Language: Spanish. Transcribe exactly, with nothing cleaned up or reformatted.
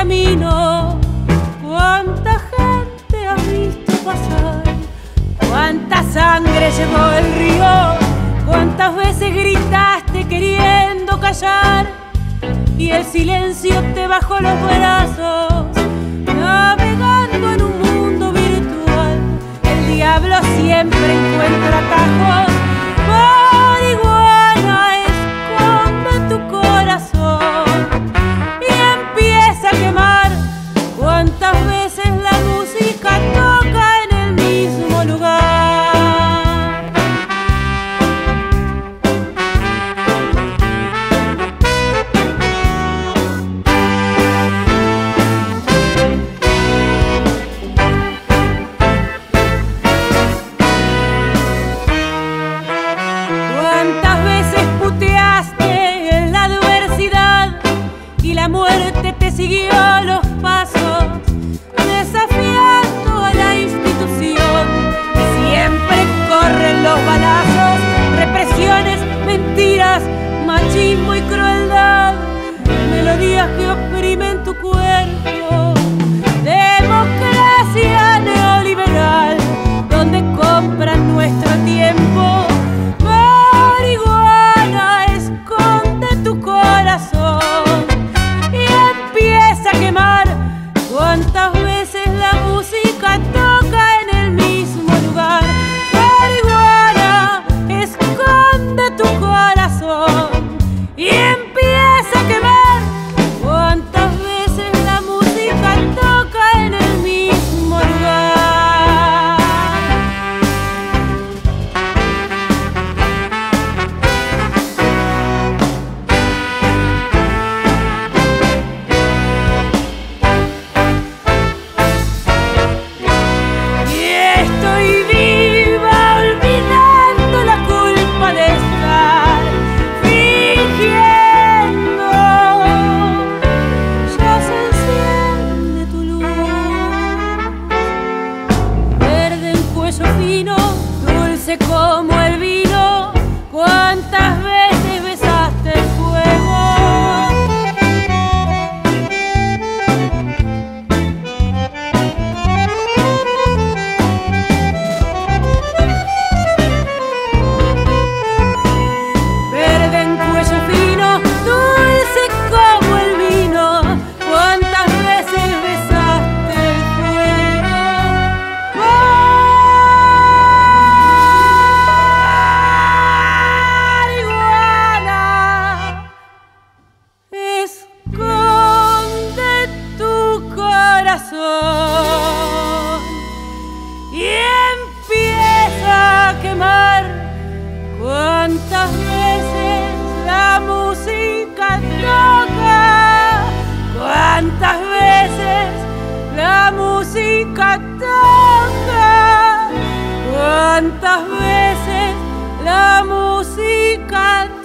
camino. Cuánta gente has visto pasar, cuánta sangre llevó el río, cuántas veces gritaste queriendo callar y el silencio te bajó los brazos. Navegando en un mundo virtual, el diablo siempre encuentra atajos. Marihuana, esconde tu corazón y empieza a quemar. Cuántas veces la música toca en el mismo lugar. Cuántas veces puteaste en la adversidad y la muerte te siguió los pasos, desafiando a la institución. Siempre corren los balazos, represiones, mentiras, machismo y crueldad, melodías que oprimen tu cuerpo. Democracia neoliberal, donde compran nuestro tiempo. Marihuana, esconde tu corazón y empieza a quemar. Cuántas veces la música toca en el mismo lugar. Marihuana, esconde tu corazón y empieza a quemar. Cuántas veces la música toca en el mismo lugar. Y estoy viva olvidando la culpa de estar fingiendo. Ya se enciende tu luz, verde en cuello fino, dulce como el vino. Cuántas veces besaste el fuego. Verde en cuello fino, dulce como el vino. Cuántas veces besaste el fuego. Marihuana, esconde tu corazón y empieza a quemar. Cuántas veces la música toca, cuántas veces la música toca, cuántas veces la música toca.